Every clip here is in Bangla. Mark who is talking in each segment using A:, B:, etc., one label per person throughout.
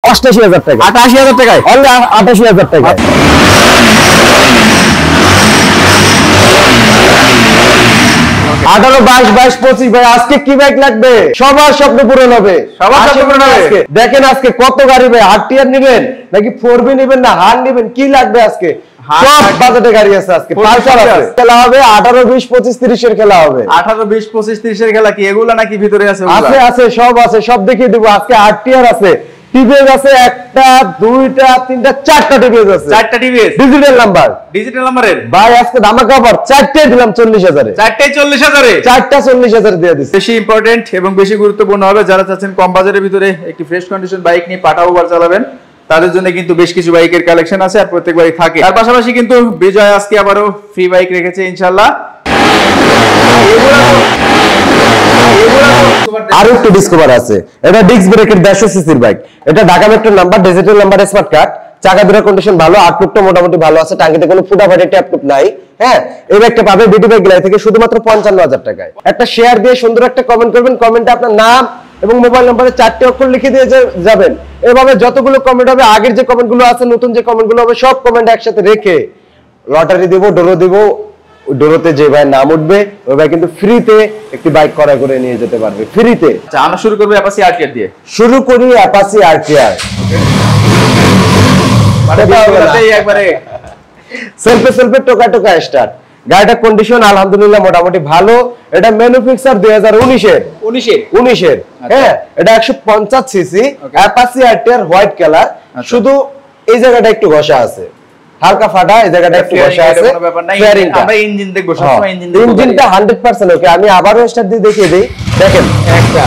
A: 88,000 টাকা।
B: 88,000 টাকায়,
A: অনলি 88,000 টাকা। 18, 22, 22, 25 ভাই আজকে কি বাইক লাগবে? সবার স্বপ্ন পূরণ হবে,
B: সবার স্বপ্ন পূরণ হবে।
A: দেখেন আজকে কত গাড়ি ভাই, আরটিআর নেবেন নাকি 4B নেবেন না হার নেবেন, কি লাগবে আজকে? সব বাজেটে গাড়ি আছে আজকে, পালসার আছে। খেলা হবে 18, 20, 25, 30 এর খেলা হবে।
B: 18, 20, 25, 30 এর খেলা কি এগুলা নাকি ভিতরে আছে?
A: আছে আছে, সব আছে, সব দেখিয়ে দেবো আজকে। আরটিআর আছে, টিভিএস আছে, একটা দুইটা তিনটা চারটা টিভিএস আছে,
B: চারটা টিভিএস
A: ডিজিটাল নাম্বার,
B: ডিজিটাল নাম্বারের
A: ভাই আজকে ধামাকা অফার, চারটে দিলাম 40,000 এ,
B: চারটায় 40,000 এ,
A: চারটা 40,000 দিয়ে দিচ্ছি।
B: বেশি ইম্পর্টেন্ট এবং বেশি গুরুত্বপূর্ণ হবে যারা চাচ্ছেন কম বাজারের ভিতরে একটি ফ্রেশ কন্ডিশন বাইক নিয়ে পাটা ওভার চালাবেন, তাদের জন্য কিন্তু বেশ কিছু বাইকের কালেকশন আছে আর প্রত্যেকবারই থাকে। তার পাশাপাশি কিন্তু বিজয় আজকে আবারও ফ্রি বাইক রেখেছে ইনশাআল্লাহ।
A: আরো একটু ডিসকভার আছে, এটা ডিস্ক ব্রেকের 150 সিসির বাইক, এটা ঢাকা মেট্রোর number, digital number, smart card, চাকা দুটোর কন্ডিশন ভালো, আউটলুকটা মোটামুটি ভালো আছে, টাঙ্গিতে কোনো ফুটাফাটি ট্যাপটুপ নাই। হ্যাঁ, এই বাইকটা পাবে বিডি বাইক গ্যালারি থেকে শুধুমাত্র 55,000 টাকায়। একটা শেয়ার দিয়ে সুন্দর একটা কমেন্ট করবেন, কমেন্টে আপনার নাম এবং মোবাইল নম্বরে 4টে অক্ষর লিখে দিয়ে যাবেন। এভাবে যতগুলো কমেন্ট হবে, আগের যে কমেন্টগুলো আছে, নতুন যে কমেন্টগুলো হবে, সব কমেন্ট একসাথে রেখে লটারি দেবো, ডোরো দেবো। ডোরোতে যে ভাই নাম উঠবে ওই ভাই কিন্তু ফ্রিতে একটি বাইক ক্রয় করে নিয়ে যেতে পারবে, ফ্রিতে।
B: আচ্ছা, আমরা শুরু করব অ্যাপাচি আরটিআর দিয়ে।
A: শুরু করি অ্যাপাচি আরটিআর।
B: একবারে
A: সেলফে টোকা টোকা স্টার্ট। গাড়িটার কন্ডিশন আলহামদুলিল্লাহ মোটামুটি ভালো। এটা ম্যানুফ্যাকচার 2019 এর। হ্যাঁ, এটা 150 CC Apache RTR white colour. শুধু এই জায়গাটা একটু ঘষা আছে, হালকা ফাটা, এই জায়গাটা একটু ঘষা আছে।
B: আমরা ইঞ্জিন দেখব সবসময়,
A: ইঞ্জিনটা 100% ওকে। আমি আবারও স্টার্ট দিয়ে দেখিয়ে দেই, দেখেন একটা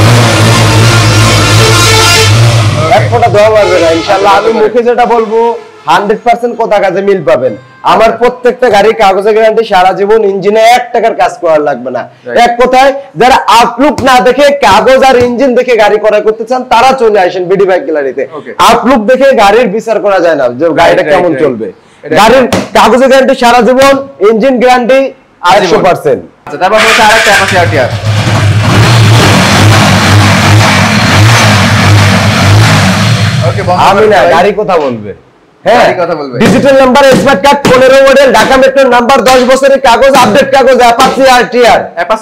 A: এক ফোঁটা দেওয়া পারবে না ইনশাআল্লাহ। আমি মুখে যেটা বলবো 100% কথা কাজে মিল পাবেন। আমার প্রত্যেকটা গাড়ির কাগজে গ্যারান্টি, সারা জীবন ইঞ্জিনে 1 টাকার কাজ করার লাগবে না। এক কথায় যারা আউটলুক না দেখে কাগজ আর ইঞ্জিন দেখে গাড়ি ক্রয় করতে চান তারা চলে আসেন বিডি বাইক গ্যালারিতে। আউটলুক দেখে গাড়ির বিচার করা যায় না যে গাড়িটা কেমন চলবে। গাড়ির কাগজে গ্যারান্টি সারা জীবন, ইঞ্জিন গ্যারান্টি 100%।
B: আচ্ছা, তারপর হচ্ছে আরেকটা অ্যাপাচি আরটিআর। ওকে,
A: আমি না গাড়ি কথা বলবে। হ্যাঁ, digital number, smart card, 15 model, Dhaka মেট্রোর নাম্বার, 10 বছরের কাগজ, আপডেট কাগজ, অ্যাপাচি আরটিআর।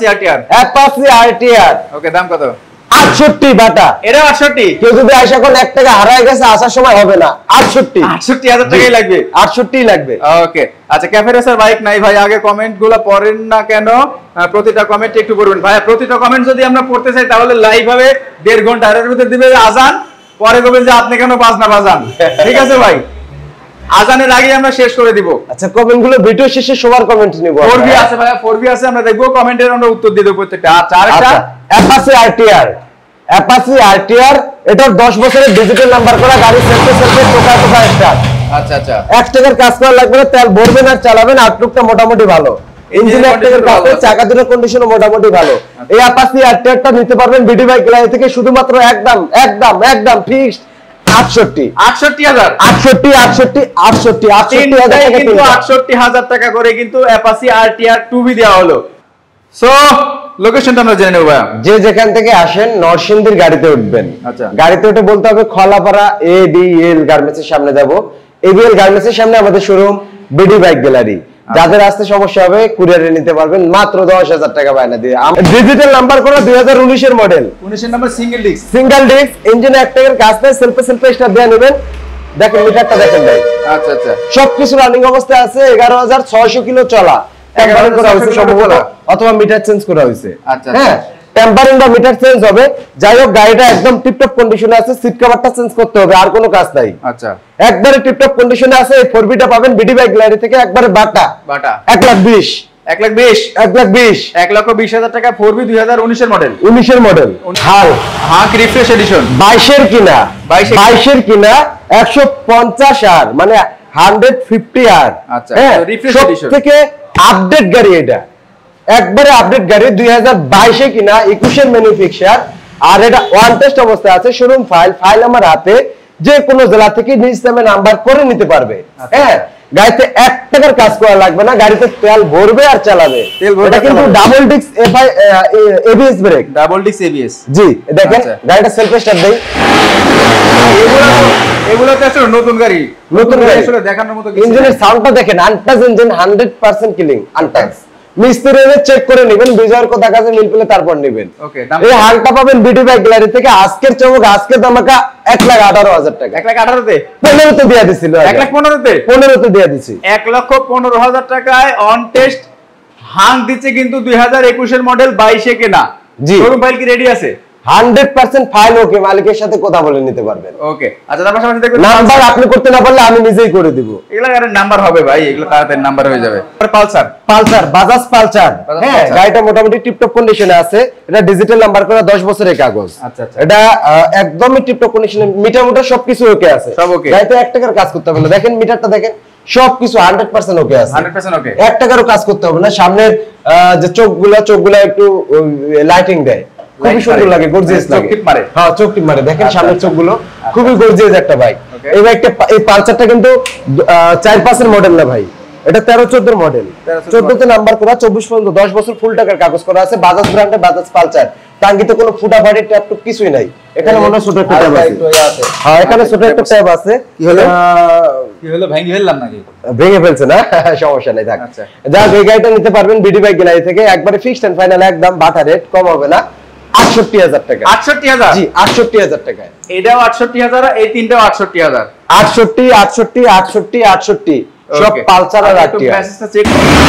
B: ওকে, দাম কত?
A: 68 বাটা।
B: এটা 68।
A: কেউ যদি আশা করেন 1 টাকা হারায় গেছে, আসার সময় হবে না।
B: 68,000 টাকাই লাগবে।
A: 68 লাগবে।
B: ওকে, আচ্ছা, ক্যাফে রেসার বাইক নাই ভাই, আগে কমেন্টগুলো পড়েন না কেন? প্রতিটা কমেন্ট একটু পড়বেন ভাই। প্রতিটা কমেন্ট যদি আমরা পড়তে চাই তাহলে লাইভ হবে 1.5 ঘন্টা, এর ভিতরে দিবে আজান, পরে বলবেন যে আপনি কেন বাজনা বাজান। ঠিক আছে ভাই, আজানের আগে আমরা শেষ করে দিব।
A: আচ্ছা, কমেন্টগুলো ভিডিও শেষে সবার কমেন্ট নিব।
B: 4B আছে ভাই, 4B আছে, আমরা দেখব কমেন্টের আমরা উত্তর দিয়ে দেব প্রত্যেকটা। আচ্ছা, আরেকটা
A: অ্যাপাচি আরটিআর, এটা 10 বছরের ডিজিটাল নাম্বার করা গাড়ি, সেলফে টোকা টোকা স্টার্ট।
B: আচ্ছা আচ্ছা,
A: 1 টাকার কাজ করা লাগবে না, তেল ভরবেন আর চালাবেন। আউটলুকটা মোটামুটি ভালো, ইঞ্জিন 1 টাকার কাজ, চাকা দুটোর কন্ডিশনও মোটামুটি ভালো। এই অ্যাপাচি আরটিআরটা নিতে পারবেন বিডি বাইক গ্যালারি থেকে শুধুমাত্র একদম ফিক্সড
B: 68,000 টাকা করে কিন্তু অ্যাপাচি আরটিআর 2B দেওয়া হলো। সো লোকেশনটা আমরা জেনে নেব ভাই।
A: যে যেখান থেকে আসেন নরসিংদীর গাড়িতে উঠবেন।
B: আচ্ছা,
A: গাড়িতে উঠে বলতে হবে খলাপাড়া এবিএল গার্মেন্টসের সামনে যাব। এবিএল গার্মেন্টসের সামনে আমাদের শোরুম বিডি বাইক গ্যালারি। যাদের আসতে সমস্যা হবে কুরিয়ারে নিতে পারবেন মাত্র 10,000 টাকা বায়না দিয়ে। ডিজিটাল নাম্বার করা 2019 এর মডেল,
B: 19 এর নাম্বার, সিঙ্গেল ডিস্ক,
A: ইঞ্জিনে 1 টাকার কাজ নেই, সেলফে স্টার্ট দিয়ে নেবেন। দেখেন মিটারটা দেখেন ভাই।
B: আচ্ছা আচ্ছা,
A: সবকিছু রানিং অবস্থায় আছে। 11,600 কিলো চলা, টেম্পারিং করা হয়েছে সম্ভবত, অথবা মিটার চেঞ্জ করা হয়েছে।
B: আচ্ছা,
A: হ্যাঁ, টেম্পারিং বা মিটার চেঞ্জ হবে। যাই হোক, গাড়িটা একদম টিপটপ কন্ডিশনে আছে, সিট কভারটা চেঞ্জ করতে হবে, আর কোনো কাজ নাই।
B: আচ্ছা,
A: একবারে টিপটপ কন্ডিশনে আছে। এই 4Bটা পাবেন বিডি বাইক গ্যালারি থেকে একবারে বাটা 1,20,000
B: 1,20,000 টাকা 4B 2019 এর মডেল,
A: 19 এর মডেল,
B: হাক রিফ্রেশ এডিশন,
A: 22 এর কিনা 150 আর মানে 150 আর।
B: আচ্ছা,
A: রিফ্রেশ এডিশন থেকে আপডেট গাড়ি, এটা একবারে আপডেট গাড়ি, 2022 এ কিনা, 21 এর ম্যানুফ্যাকচার। আর এটা ওয়ান টেস্ট অবস্থায় আছে, শোরুম ফাইল আমার হাতে, যে কোনো জেলা থেকে নিজ নামে নাম্বার করে নিতে পারবে। হ্যাঁ, গাড়িতে 1 টাকার কাজ করা লাগবে না, গাড়িতে তেল ভরবে আর চালাবে। এটা কিন্তু double disc ABS brake,
B: double disc ABS.
A: জি, দেখেন গাড়িটা সেলফ স্টার্ট দেই।
B: এগুলোতে আসলে নতুন গাড়ি আসলে দেখানোর মতো কিছু
A: ইঞ্জিনের সাউন্ডটা দেখেন, আনটাচ ইঞ্জিন, 100% ক্লিন, আনটাচ। মিস্ত্রি চেক করে নেবেন, বিজয়ের কথা কাছে মিল পেলে তারপর নেবেন।
B: ওকে,
A: এই হালটা পাবেন বিডি বাইক গ্যালারি থেকে। আজকের চমক, আজকের দামাকা 1,18,000 টাকা।
B: 1,18,000 তে
A: 15 তে দিয়ে দিছিল,
B: 1,15,000
A: তে দিয়ে দিছি।
B: 1,15,000 টাকায় অন টেস্ট হাং দিচ্ছে, কিন্তু 2021 এর মডেল 22 কেনা।
A: জি,
B: শোরুম ফাইল কি রেডি আছে?
A: 100% ফাইল ওকে, মালিকের সাথে কথা বলে নিতে পারবেন।
B: ওকে, আচ্ছা, তার পাশাপাশি দেখবেন
A: নাম্বার আপনি করতে না পারলে আমি নিজেই করে দিব।
B: এগুলা আরে নাম্বার হবে ভাই, এগুলো তাড়াতাড়ি নাম্বার হয়ে যাবে। পালসার,
A: বাজাজ পালসার, হ্যাঁ, গাড়িটা মোটামুটি টিপটপ কন্ডিশনে আছে। এটা ডিজিটাল নাম্বার করা, 10 বছরের কাগজ।
B: আচ্ছা আচ্ছা,
A: এটা একদমই টিপটপ কন্ডিশনে, মিটার মোটার সবকিছু ওকে আছে,
B: সব ওকে।
A: গাড়িতে 1 টাকার কাজ করতে হবে না। দেখেন মিটারটা দেখেন, সবকিছু 100% ওকে আছে,
B: 100% ওকে।
A: 1 টাকারও কাজ করতে হবে না। সামনের যে চোখগুলা একটু লাইটিং দেয়, খুবই সুন্দর লাগে, গর্জিয়াস লাগে। হ্যাঁ, চোখ টিপ মারে। দেখেন সামনের চোখগুলো খুবই গর্জিয়াস একটা বাইক। এই বাইকটা, এই পালসারটা কিন্তু 4-5 এর মডেল না ভাই, এটা 13-14 মডেল। 14 তে নাম্বার করা, 24 পর্যন্ত 10 বছর ফুল টাকার কাগজ করা আছে। বাজাজ ব্র্যান্ডের বাজাজ পালসার, টাঙ্গিতে কোনো ফুটাফাটি ট্যাপ টুপ কিছুই নাই। এখানে মনে হয় ছোট একটা ট্যাব আছে। হ্যাঁ, এখানে ছোট একটা ট্যাব আছে।
B: কি হলো ভেঙে ফেললাম নাকি?
A: ভেঙে ফেলছে না, সমস্যা নাই, থাক। যাক, এই গাড়িটা নিতে পারবেন বিডি বাইক গ্যালারি থেকে, একবারে ফিক্সড এন্ড ফাইনাল, একদম বাটা রেট, কম হবে না। 68,000 টাকা।
B: 68,000?
A: জি, 68,000 টাকায়।
B: এটাও 68,000, এই তিনটাও 68,000।
A: 68, 68, 68, 68, সব পালসার আর আরটিআর।
B: মেসেজটা চেক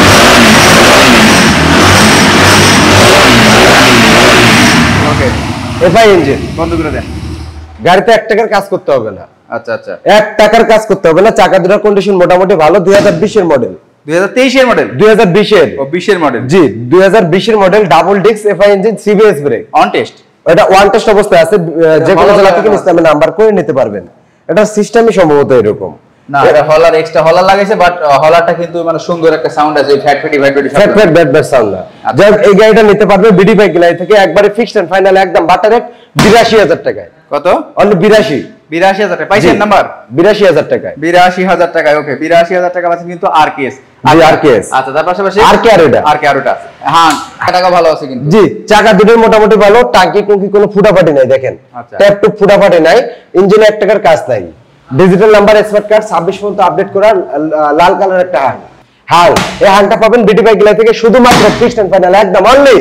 B: ওকে,
A: এফআই ইঞ্জিন
B: বন্ধ করে দেন।
A: গাড়িতে 1 টাকার কাজ করতে হবে না।
B: আচ্ছা আচ্ছা,
A: 1 টাকার কাজ করতে হবে না। চাকা দুটার কন্ডিশন মোটামুটি ভালো। 2020 এর মডেল,
B: 2023 এর মডেল,
A: 2020 এর,
B: ও 20 এর মডেল।
A: জি, 2020 এর model, double disc FI engine, CBS brake,
B: on test.
A: এটা ওয়ান টেস্ট অবস্থায় আছে। যে কোনো জেলা থেকে ইসলামে নাম্বার করে নিতে পারবেন। এটা সিস্টেমই সম্ভবত এরকম
B: না, এটা হলার এক্সট্রা হলার লাগাইছে, বাট হলারটা কিন্তু মানে সুন্দর একটা সাউন্ড আছে, ফ্যাট
A: সাউন্ড না। যাই, এই গাড়িটা নিতে পারবে বিডি বাইক গ্যালারি থেকে, একবারে ফিক্সড এন্ড ফাইনাল, একদম বাটা রেট, 82,000 টাকায়।
B: কত?
A: অনলি
B: 82,000 টাকা পাইছেন নাম্বার?
A: 82,000 টাকায়।
B: 82,000 টাকায়। ওকে, 82,000 টাকা পাচ্ছেন কিন্তু আরকেএস।
A: আরকেএস,
B: আচ্ছা, তার পাশাপাশি আরকে হ্যাঁ, টাকা ভালো আছে কিন্তু।
A: জি, চাকা দুটোর মোটামুটি ভালো। টাঙ্কি টুঙ্কি কোনো ফুটাফাটি নাই, দেখেন ট্যাপ টুপ ফুটাফাটি নাই। ইঞ্জিনে 1 টাকার কাজ নাই। ডিজিটাল নাম্বার, স্মার্ট কার্ড, 26 পর্যন্ত আপডেট করা, লাল কালার একটা হাল। এই হালটা পাবেন বিডি বাইক গ্যালারি থেকে, শুধুমাত্র ফিক্সড এন্ড ফাইনাল, একদম অনলি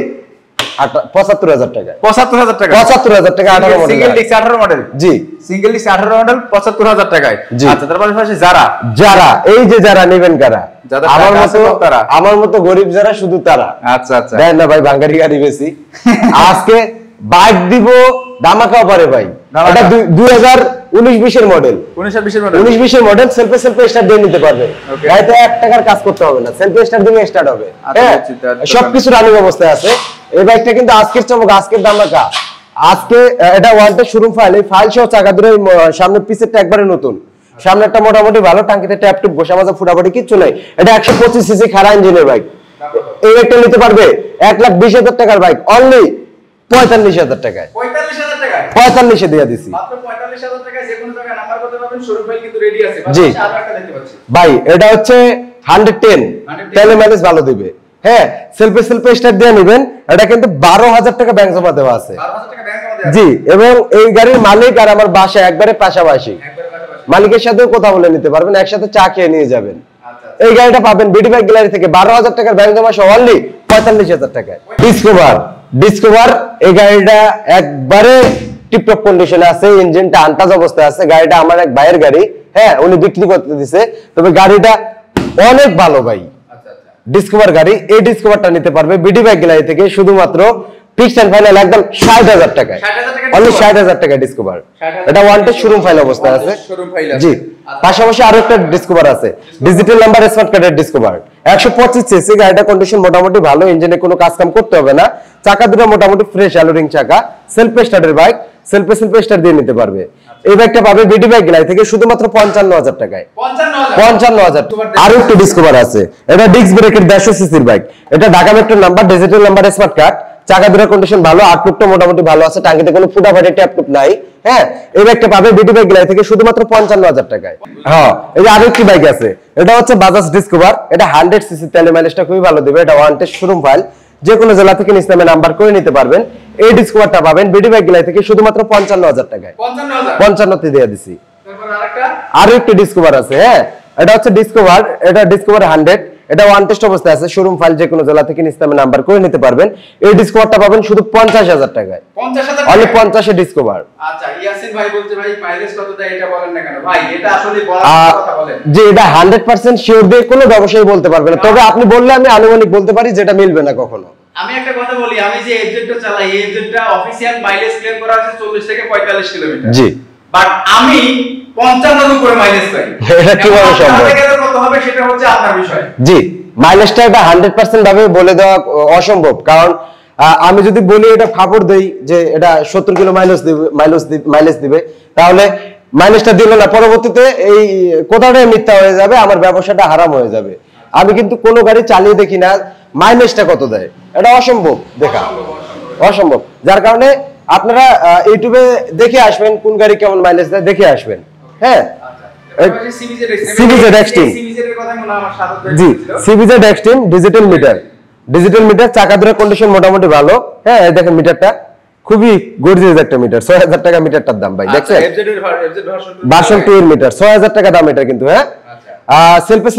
A: 75,000 টাকা।
B: 75,000 টাকা?
A: 75,000 টাকা, 18 মডেল,
B: সিঙ্গেল ডিস্ক 18 মডেল।
A: জি,
B: সিঙ্গেল ডিস্ক 18 মডেল, 75,000 টাকায়। আচ্ছা, তার পাশাপাশি যারা
A: এই যে যারা নেবেন, কারা আমার মতো গরিব যারা, শুধু তারা।
B: আচ্ছা আচ্ছা,
A: দেন না ভাই, বাঙালি গাড়ি বেশি। আজকে বাইক দিব ধামাকা পারে ভাই। এটা 2019-20 এর মডেল, 19-20 এর মডেল। সেলফে স্টার্ট দিয়ে নিতে পারবে। গাড়িতে 1 টাকার কাজ করতে হবে না, সেলফে স্টার্ট দিয়ে স্টার্ট হবে। হ্যাঁ, সবকিছু রানিং অবস্থায় আছে। এই বাইকটা কিন্তু আজকের চমক, আজকের ধামাকা। আজকে এটা ওয়ার্ল্ডের শোরুম ফাইল, এই ফাইল সহ চাকা দুটো, সামনে পিছেরটা একবারে নতুন, সামনেরটা মোটামুটি ভালো। টাঙ্কিতে ট্যাপ টুপ বসা মাজা ফুটাফাটি কিচ্ছু নাই। এটা 125 সিসি খাড়া ইঞ্জিনের বাইক। এই বাইকটা নিতে পারবে 1,20,000 টাকার বাইক, অনলি 45,000 টাকায়। 45,000 দিয়ে দিছি।
B: মাত্র 45,000 টাকায় যে কোনো জায়গায় নাম্বার করতে পারবেন, শোরুম ফাইল কিন্তু রেডি আছে।
A: জি,
B: আরো একটা দেখতে পাচ্ছি
A: ভাই, এটা হচ্ছে 110, তেলে মাইলেজ ভালো দিবে। হ্যাঁ, সেলফে স্টার্ট দিয়ে নেবেন। এটা কিন্তু 12,000 টাকা ব্যাংক জমা দেওয়া আছে।
B: 12,000 টাকা ব্যাংক জমা দেওয়া আছে।
A: জি, এবং এই গাড়ির মালিক আর আমার বাসা একবারে পাশাপাশি। মালিকের সাথেও কথা বলে নিতে পারবেন, একসাথে চা খেয়ে নিয়ে যাবেন। এই গাড়িটা পাবেন বিডি বাইক গ্যালারি থেকে, 12,000 টাকার ব্যাংক জমা সহ, অনলি 45,000 টাকায়। ডিসকভার, এই গাড়িটা একবারে টিপটপ কন্ডিশনে আছে, ইঞ্জিনটা আনটাচ অবস্থায় আছে। গাড়িটা আমার এক ভাইয়ের গাড়ি, হ্যাঁ, উনি বিক্রি করতে দিছে, তবে গাড়িটা অনেক ভালো ভাই। ডিসকভার গাড়ি, এই ডিসকভারটা নিতে পারবে বিডি বাইক গ্যালারি থেকে, শুধুমাত্র ফিক্সড এন্ড ফাইনাল, একদম 60,000 টাকায়, অনলি 60,000 টাকা ডিসকভার। এটা ওয়ান টেস্ট শোরুম ফাইল অবস্থায় আছে। জি, পাশাপাশি আরো একটা ডিসকভার আছে, ডিজিটাল নাম্বার, স্মার্ট কার্ডের ডিসকভার, 125 সিসি। গাড়িটা কন্ডিশন মোটামুটি ভালো, ইঞ্জিনে কোনো কাজ কাম করতে হবে না। চাকা দুটো মোটামুটি ফ্রেশ অ্যালোরিং চাকা, সেলফ স্টার্টের বাইক, সেলফে স্টার্ট দিয়ে নিতে পারবে। এই বাইকটা পাবে বিডি বাইক গ্যালারি থেকে, শুধুমাত্র 55,000 টাকায়। 55,000। আর একটু ডিসকভার আছে, এটা ডিস্ক ব্রেকের 150 সিসির বাইক। এটা Dhaka metro number, digital number, smart card, চাকা দুটোর কন্ডিশন ভালো, আউটলুকটা মোটামুটি ভালো আছে, টাঙ্কিতে কোনো ফুটাফাটি ট্যাপ টুপ নাই। হ্যাঁ, এই বাইকটা পাবে বিডি বাইক গ্যালারি থেকে, শুধুমাত্র 55,000 টাকায়। হ্যাঁ, এই যে আরেকটি বাইক আছে, এটা হচ্ছে বাজাজ ডিসকভার। এটা 100 সিসি, তেলে মাইলেজটা খুবই ভালো দিবে। এটা ওয়ান টেস্ট শোরুম ফাইল, যে কোনো জেলা থেকে ইসলামে নাম্বার করে নিতে পারবেন। এই ডিসকভারটা পাবেন বিডি বাইক গ্যালারি থেকে, শুধুমাত্র 55,000 টাকায়। 55 দিয়ে দিছি।
B: তারপর আরেকটা
A: আরো একটি ডিসকভার আছে। হ্যাঁ, এটা হচ্ছে ডিসকভার, এটা ডিসকভার 100, এটা ওয়ান টেস্ট অবস্থায় আছে। শোরুম ফাইল যে কোনো জেলা থেকে ইসলামে নাম্বার করে নিতে পারবেন। এই ডিসকভারটা পাবেন শুধু 50,000 টাকায়,
B: 50,000
A: অনলি 50 এ ডিসকভার।
B: আচ্ছা, ইয়াসিন ভাই বলছে ভাই মাইলেজ কত দেয় এটা বলেন না কেন ভাই? এটা আসলে বলার কথা বলেন
A: যে এটা 100% শিওর দিয়ে কোনো ব্যবসায়ী বলতে পারবে না, তবে আপনি বললে আমি আনুমানিক বলতে পারি, যেটা মিলবে না কখনো।
B: আমি একটা কথা বলি, আমি যে এফজেডটা চালাই, এই এফজেডটা অফিশিয়াল মাইলেজ ক্লেম করা আছে 40 থেকে 45 কিলোমিটার।
A: জি,
B: বাট আমি 50 এর উপরে মাইলেজ পাই।
A: এটা কিভাবে সম্ভব?
B: কত হবে সেটা হচ্ছে আপনার বিষয়।
A: জি, মাইলেজটা এটা 100% ভাবে বলে দেওয়া অসম্ভব, কারণ আমি যদি বলি এটা ফাপড় দেই যে এটা 70 কিলো মাইলেজ দিবে, তাহলে মাইলেজটা দিল না, পরবর্তীতে এই কোথাটাই মিথ্যা হয়ে যাবে, আমার ব্যবসাটা হারাম হয়ে যাবে। আমি কিন্তু কোনো গাড়ি চালিয়ে দেখি না মাইলেজটা কত দেয়, এটা অসম্ভব দেখা, অসম্ভব। যার কারণে আপনারা ইউটিউবে দেখে আসবেন কোন গাড়ি কেমন মাইলেজ দেয়, দেখে আসবেন। হ্যাঁ, সিবিজেড এক্সট্রিম, জি CBZ Xtreme digital meter, digital meter, চাকা দুটোর কন্ডিশন মোটামুটি ভালো। হ্যাঁ, এই দেখেন মিটারটা খুবই গর্জিয়াস একটা মিটার, 6000 টাকা মিটারটার দাম ভাই, দেখছেন ভার্সন 2 এর মিটার, 6000 টাকা দাম এটা কিন্তু। হ্যাঁ, সেলফে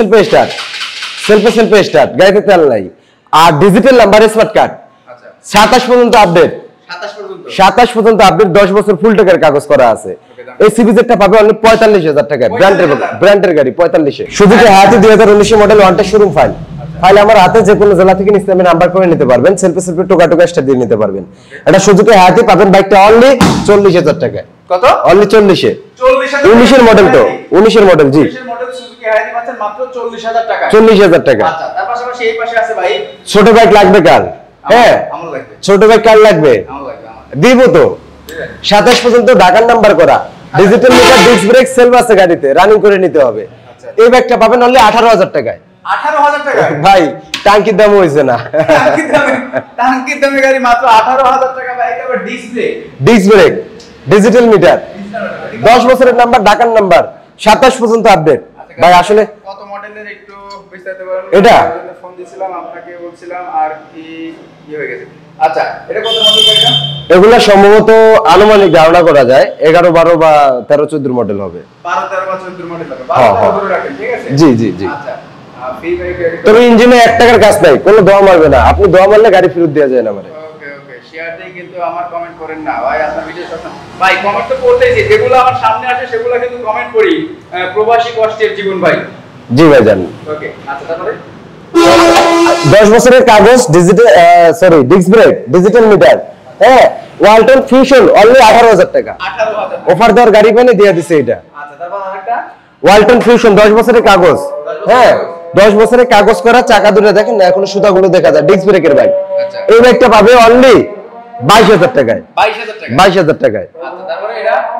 A: স্টার্ট, গাড়িতে তেল নাই, আর ডিজিটাল নাম্বার স্মার্ট কার্ড, 27 পর্যন্ত আপডেট, 27 পর্যন্ত আপডেট, 10 বছর ফুল টাকার কাগজ করা আছে। এই সিবিজেডটা পাবে অনলি 45,000 টাকায়, ব্র্যান্ডের গাড়ি 45 এ। সুজুকি হায়াতি 2019 মডেল, ওয়ানটা শোরুম ফাইল আমার হাতে, যে কোনো জেলা থেকে ইসলামে নাম্বার করে নিতে পারবেন, সেলফে টোকা স্টার দিয়ে নিতে পারবেন। এটা সুজুকি হায়াতি পাবেন, বাইকটা অনলি 40,000 টাকায়। কত? অনলি 40 এ। 19 এর মডেল তো, 19 এর মডেল, জি
B: 19 এর মডেল সুজুকি হায়াতি পাচ্ছেন মাত্র 40,000 টাকা,
A: 40,000 টাকা।
B: আচ্ছা, তার পাশাপাশি এই পাশে আছে ভাই
A: ছোট বাইক লাগবে কার? হ্যাঁ,
B: আমার লাগবে,
A: ছোট বাইক কার লাগবে?
B: আমার লাগবে,
A: দিব তো। 27 পর্যন্ত ঢাকার নাম্বার করা, digital meter, disc brake, self আছে গাড়িতে, রানিং করে নিতে হবে। এই ব্যাগটা পাবেন অনলি 18,000 টাকায়।
B: 18,000 টাকা
A: ভাই, টাঙ্কির দাম হইছে না,
B: টাঙ্কির দামে গাড়ি মাত্র 18,000 টাকা, বাইক আবার ডিস্ক
A: ব্রেক, ডিজিটাল মিটার, 10 বছরের নাম্বার, ঢাকার নাম্বার, 27 পর্যন্ত আপডেট। ভাই আসলে
B: কত মডেলের একটু বিস্তারিত বলেন?
A: এটা
B: ফোন দিছিলাম আপনাকে, বলছিলাম আর কি হয়ে গেছে। আচ্ছা, এটা কত মডেল গাড়িটা?
A: এগুলা সম্ভবত আনুমানিক ধারণা করা যায় 11, 12 বা 13, 14 মডেল হবে।
B: 12, 13 বা 14 মডেল হবে, 12 ধরে রাখেন, ঠিক আছে?
A: জি জি জি।
B: আচ্ছা,
A: তবে ইঞ্জিনে 1 টাকার কাজ নাই, কোনো দোয়া মারবে না, আপনি দোয়া মারলে গাড়ি ফেরত দেওয়া যায় না। মানে
B: ওকে ওকে, শেয়ার দেই কিন্তু আমার কমেন্ট করেন না ভাই, আপনার ভিডিও সব ভাই কমেন্ট তো করতেইছি, যেগুলো আমার সামনে আসে সেগুলো কিন্তু কমেন্ট করি। প্রবাসী কষ্টের জীবন ভাই,
A: জি ভাই জান।
B: ওকে, আচ্ছা, তারপরে
A: 10 বছরের কাগজ, digital disc brake, digital meter, হ্যাঁ, ওয়ালটন ফিউশন অনলি 18,000 টাকা।
B: 18,000
A: অফার দেওয়ার গাড়ি পেলে দিয়ে দিছে এটা।
B: আচ্ছা, তারপর আরেকটা
A: ওয়ালটন ফিউশন 10 বছরের কাগজ, হ্যাঁ 10 বছরের কাগজ করা, চাকা দুটো দেখেন না, এখনো সুতাগুলো দেখা যায়, ডিস্ক ব্রেকের বাইক।
B: আচ্ছা,
A: এই বাইকটা পাবে অনলি 22,000 টাকায়,
B: 22,000 টাকা,
A: 22,000 টাকায়।
B: আচ্ছা, তারপরে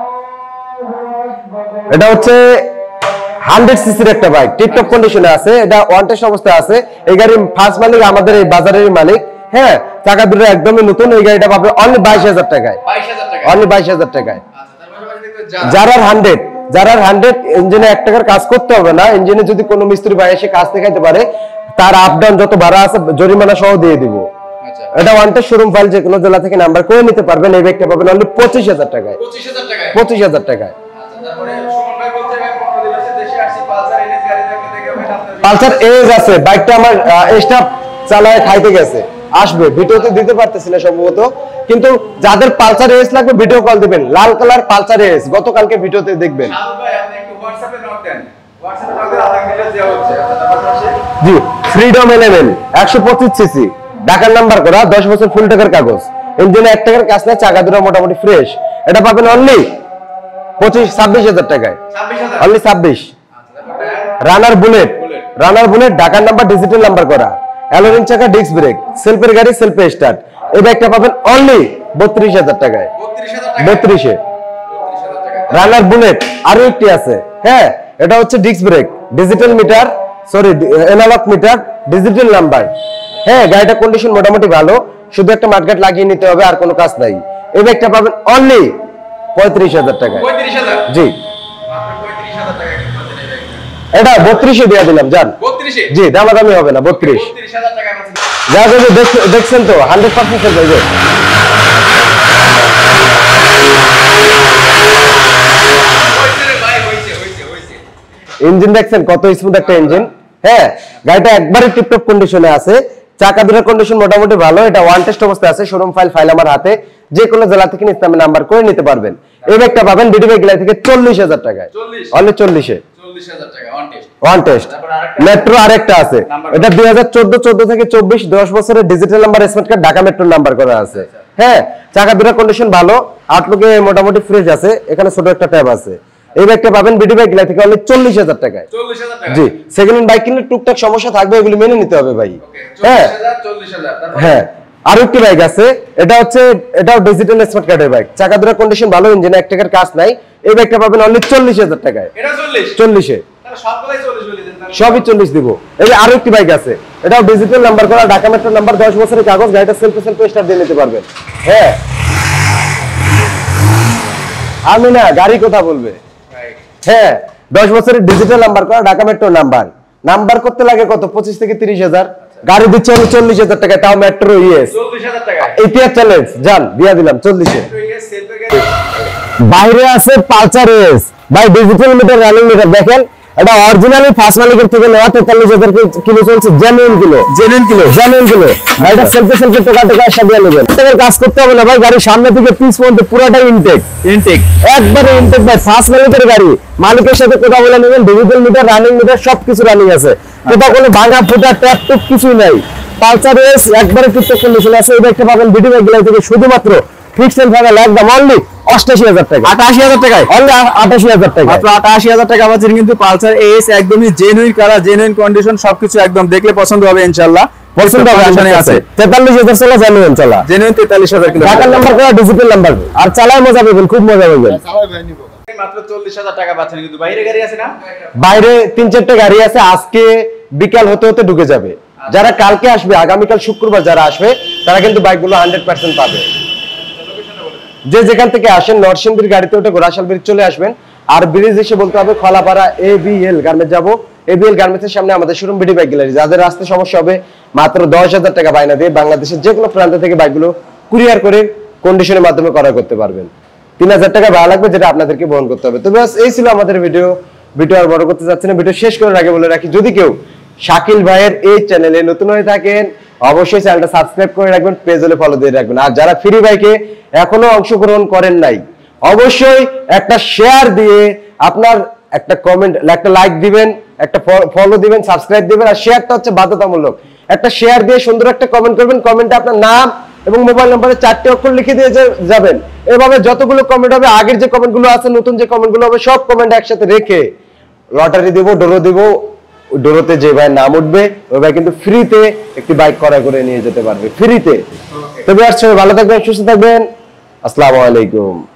A: এটা হচ্ছে 100 সিসির একটা বাইক, টিপটপ কন্ডিশনে আছে, এটা ওয়ান টেস্ট অবস্থায় আছে। এই গাড়ির ফার্স্ট মালিক আমাদের এই বাজারের মালিক। হ্যাঁ, চাকা দুটো একদমই নতুন। এই গাড়িটা পাবে অনলি 22,000 টাকায়,
B: 22,000 টাকা,
A: অনলি 22,000 টাকায়।
B: আচ্ছা, তারপরে
A: যারার 100 ইঞ্জিনে 1 টাকার কাজ করতে হবে না, ইঞ্জিনে যদি কোনো মিস্ত্রি ভাই এসে কাজ দেখাইতে পারে, তার আপ ডাউন যত ভাড়া আছে জরিমানা সহ দিয়ে দিব।
B: আচ্ছা,
A: এটা ওয়ান টেস্ট শোরুম ফাইল, যে কোনো জেলা থেকে নাম্বার করে নিতে পারবেন। এই বাইকটা পাবেন অনলি 25,000 টাকায়,
B: 25,000 টাকায়,
A: 25,000 টাকায়।
B: আচ্ছা, তারপরে সুমন ভাই বলছে ভাই 15 দিন আছে দেশে আসছি, পালসার এনএস গাড়ি দেখে ভাই আপনার
A: পালসার এজ আছে, বাইকটা আমার স্টাফ চালায় খাইতে গেছে, আসবে, ভিডিওতে দিতে পারতেছি না সম্ভবত, কিন্তু যাদের পালসার এজ লাগবে ভিডিও কল দিবেন, লাল কালার পালসার এজ, গতকালকে ভিডিওতে দেখবেন।
B: শাহরুখ ভাই আপনি একটু হোয়াটসঅ্যাপে নক দেন, হোয়াটসঅ্যাপে নক দেন, আলাদা ডিটেইলস দেওয়া হচ্ছে। আচ্ছা, তারপর আসে
A: জি, ফ্রিডম 11 125 সিসি, ঢাকার নাম্বার করা, 10 বছর ফুল টাকার কাগজ, ইঞ্জিনে 1 টাকার কাজ নাই, চাকা দুটো মোটামুটি ফ্রেশ। এটা পাবেন অনলি 26,000 টাকায়,
B: 26,000,
A: অনলি 26।
B: আচ্ছা, তারপর
A: রানার বুলেট, ঢাকার নাম্বার, ডিজিটাল নাম্বার করা, অ্যালোরিং চাকা, ডিস্ক ব্রেক, সেলফের গাড়ি, সেলফে স্টার্ট। এই বাইকটা পাবেন অনলি 32,000 টাকায়,
B: 32,000 টাকা,
A: 32-এ।
B: 32,000 টাকা,
A: রানার বুলেট আরো একটি আছে। হ্যাঁ, এটা হচ্ছে disc brake, digital meter, analogue meter, digital number. হ্যাঁ, গাড়িটার কন্ডিশন মোটামুটি ভালো, শুধু একটা মাঠঘাট লাগিয়ে নিতে হবে, আর কোনো কাজ নাই। এই বাইকটা পাবেন অনলি 35,000 টাকায়।
B: 35,000,
A: জি,
B: মাত্র 35,000 টাকা কিন্তু পাচ্ছেন এই বাইকটা।
A: এটা 32-এ দিয়ে দিলাম জান।
B: 32-এ,
A: জি, দামাদামি হবে না, 32।
B: 32,000 টাকা পাচ্ছেন।
A: যা যদি দেখছেন তো 100% সেল হয়ে যায়।
B: হইছে রে ভাই, হইছে,
A: ইঞ্জিন দেখছেন কত স্মুথ একটা ইঞ্জিন। হ্যাঁ, গাড়িটা একবারে টিপটপ কন্ডিশনে আছে, চাকা দুটোর কন্ডিশন মোটামুটি ভালো। এটা ওয়ান টেস্ট অবস্থায় আছে, শোরুম ফাইল আমার হাতে, যে কোনো জেলা থেকে ইসলামী নাম্বার করে নিতে পারবেন। এই ব্যাগটা পাবেন বিডি বাইক গ্যালারি থেকে 40,000 টাকায়, অনলি 40-এ,
B: 40,000 টাকা
A: ওয়ান টেস্ট। মেট্রো আরেকটা আছে, এটা 2014 থেকে 24 10 বছরের digital number smart card, Dhaka মেট্রোর নাম্বার করা আছে। হ্যাঁ, চাকা দুটোর কন্ডিশন ভালো, আউটলুকে মোটামুটি ফ্রেশ আছে, এখানে ছোট একটা ট্যাব আছে। এই ব্যাগটা পাবেন বিডি বাইক গ্যালারি থেকে অনলি 40,000 টাকায়।
B: 40,000 টাকা।
A: জি, সেকেন্ড হ্যান্ড বাইক কিনলে টুকটাক সমস্যা থাকবে, এগুলো মেনে নিতে হবে ভাই। হ্যাঁ
B: 40,000
A: হ্যাঁ, আরো একটি বাইক আছে, এটা হচ্ছে, এটাও ডিজিটাল স্মার্ট কার্ডের বাইক, চাকা দুটোর কন্ডিশন ভালো, ইঞ্জিনে এক টাকার কাজ নাই। এই বাইকটা পাবেন অনলি 40,000 টাকায়।
B: এটা
A: 40-এ,
B: তাহলে সবগুলাই 40 বলে দেন তাহলে।
A: সবই 40 দিব। এই যে আরো একটি বাইক আছে, এটাও ডিজিটাল নাম্বার করা, ঢাকা মেট্রো নাম্বার, 10 বছরের কাগজ, গাড়িটা সেলফ স্টার্ট দিয়ে নিতে পারবেন। হ্যাঁ, আমি না, গাড়ি কথা বলবে। হ্যাঁ, 10 বছরের ডিজিটাল নাম্বার করা, ঢাকা মেট্রো নাম্বার করতে লাগে কত, 25 থেকে 30,000, গাড়ি দিচ্ছে আমি 40,000 টাকা, তাও মেট্রো ইএস।
B: 40,000 টাকা।
A: ইতিহাস চ্যালেঞ্জ জান দিয়া দিলাম 40-এ। বাইরে আছে পালসার এস ভাই, ডিজিটাল মিটার, রানিং মিটার দেখেন, এটা অরিজিনালি ফার্স্ট মালিকের থেকে নেওয়া, 43,000 কিলো চলছে, জেনুইন কিলো। গাড়িটা সেলফে টাকা সাজিয়ে নেবেন, টাকার কাজ করতে হবে না ভাই, গাড়ির সামনে থেকে পিছ পর্যন্ত পুরোটাই ইনটেক, একবারে ইনটেক ভাই, ফার্স্ট মালিকের গাড়ি, মালিকের সাথে কথা বলে নেবেন, ডিজিটাল মিটার, রানিং মিটার সবকিছু রানিং আছে, কোথাও কোনো ভাঙা ফুটা ট্যাপ টুপ কিছুই নাই। পালসার এস একবারে টিপটপ কন্ডিশনে আছে। এই বাইকটা পাবেন বিডি বাইক গ্যালারি থেকে শুধুমাত্র ফিক্সড এন্ড ফাইনাল একদম অনলি 88,000 টাকা, 88,000 টাকায়, অনলি 88,000 টাকা,
B: মাত্র 88,000 টাকা পাচ্ছেন কিন্তু পালসার এস, একদমই জেনুইন কালার, জেনুইন কন্ডিশন, সবকিছু একদম দেখলে পছন্দ হবে ইনশাআল্লাহ।
A: পছন্দ হবে, আছে 43,000 চলা, জেনুইন চলা,
B: জেনুইন 43,000 কিলো,
A: ঢাকার নাম্বার করা, ডিজিটাল নাম্বার, আর চালায় মজা পাবেন, খুব মজা পাবেন।
B: মাত্র 40,000 টাকা পাচ্ছেন কিন্তু। বাইরে গাড়ি আছে না?
A: বাইরে 3-4টা গাড়ি আছে, আজকে বিকাল হতে হতে ঢুকে যাবে। যারা কালকে আসবে, আগামীকাল শুক্রবার যারা আসবে, তারা কিন্তু বাইকগুলো 100% পাবে। যে যেখান থেকে আসেন, নরসিংদীর গাড়িতে ওঠে ঘোড়াশাল ব্রিজ চলে আসবেন, আর ব্রিজ এসে বলতে হবে খলাপাড়া ABL গার্মেন্টস যাবো। ABL গার্মেন্টসের সামনে আমাদের শোরুম বিডি বাইক গ্যালারি। যাদের রাস্তায় সমস্যা হবে, মাত্র 10,000 টাকা বায়না দিয়ে বাংলাদেশের যে কোনো প্রান্ত থেকে বাইকগুলো কুরিয়ার করে কন্ডিশনের মাধ্যমে ক্রয় করতে পারবেন। 3,000 টাকা ভাড়া লাগবে, যেটা আপনাদেরকে বহন করতে হবে। তো ব্যাস, এই ছিল আমাদের ভিডিও আর বড় করতে যাচ্ছি না। ভিডিও শেষ করার আগে বলে রাখি, যদি কেউ শাকিল ভাইয়ের এই চ্যানেলে নতুন হয়ে থাকেন, অবশ্যই চ্যানেলটা সাবস্ক্রাইব করে রাখবেন, পেজ হলে ফলো দিয়ে রাখবেন। আর যারা ফ্রি বাইকে এখনো অংশগ্রহণ করেন নাই, অবশ্যই একটা শেয়ার দিয়ে, আপনার একটা কমেন্ট, একটা লাইক দিবেন, একটা ফলো দিবেন, সাবস্ক্রাইব দিবেন। আর শেয়ারটা হচ্ছে বাধ্যতামূলক, একটা শেয়ার দিয়ে সুন্দর একটা কমেন্ট করবেন, কমেন্টে আপনার নাম এবং মোবাইল নাম্বারে 4টে অক্ষর লিখে দিয়ে যাবেন। এভাবে যতগুলো কমেন্ট হবে, আগের যে কমেন্টগুলো আছে, নতুন যে কমেন্টগুলো হবে, সব কমেন্ট একসাথে রেখে লটারি দিব, ডোরো দিব। ডোরোতে যে ভাই নাম উঠবে, ওই ভাই কিন্তু ফ্রিতে একটি বাইক ক্রয় করে নিয়ে যেতে পারবে, ফ্রিতে। তবে আর সবাই ভালো থাকবেন, সুস্থ থাকবেন, আসসালামু আলাইকুম।